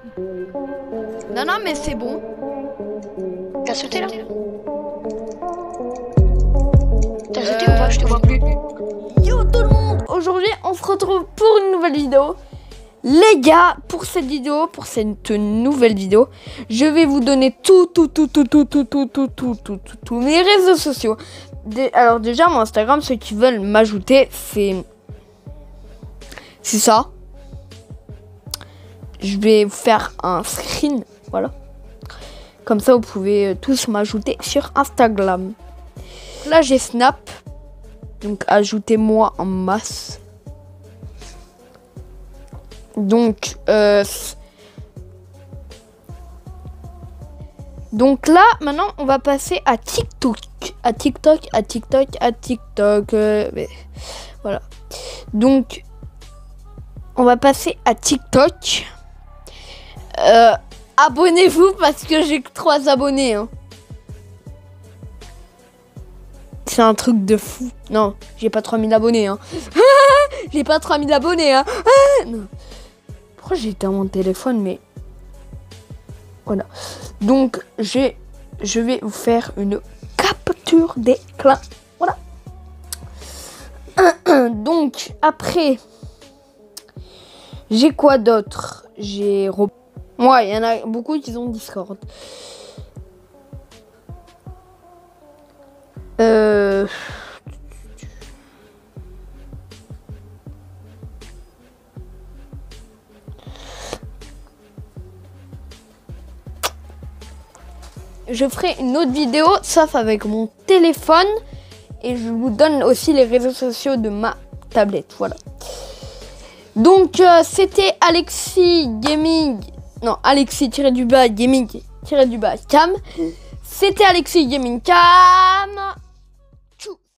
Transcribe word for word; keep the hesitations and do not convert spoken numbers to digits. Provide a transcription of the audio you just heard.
Non, non, mais c'est bon. T'as sauté là? T'as sauté ou pas? Je te vois plus. Yo tout le monde! Aujourd'hui, on se retrouve pour une nouvelle vidéo. Les gars, pour cette vidéo, pour cette nouvelle vidéo, je vais vous donner tout, tout, tout, tout, tout, tout, tout, tout, tout, tout, tout, tous mes réseaux sociaux. Dé- Alors déjà, mon Instagram, ceux qui veulent m'ajouter, c'est... C'est ça. Je vais vous faire un screen, voilà. Comme ça, vous pouvez euh, tous m'ajouter sur Instagram. Là, j'ai Snap. Donc, ajoutez-moi en masse. Donc, euh, donc là, maintenant, on va passer à TikTok. À TikTok, à TikTok, à TikTok. Euh, mais, voilà. Donc, on va passer à TikTok. Euh, abonnez-vous parce que j'ai que trois abonnés. Hein. C'est un truc de fou. Non, j'ai pas trois mille abonnés. Hein. J'ai pas trois mille abonnés. Hein. Non. Pourquoi j'ai éteint mon téléphone, mais... Voilà. Donc, j'ai, je vais vous faire une capture d'écran. Voilà. Donc, après... J'ai quoi d'autre? J'ai... Ouais, il y en a beaucoup qui ont Discord. Euh... Je ferai une autre vidéo, sauf avec mon téléphone. Et je vous donne aussi les réseaux sociaux de ma tablette. Voilà. Donc, euh, c'était Alexis Gaming. Non, Alexis-du-bas Gaming-du-bas Cam. C'était Alexis Gaming Cam.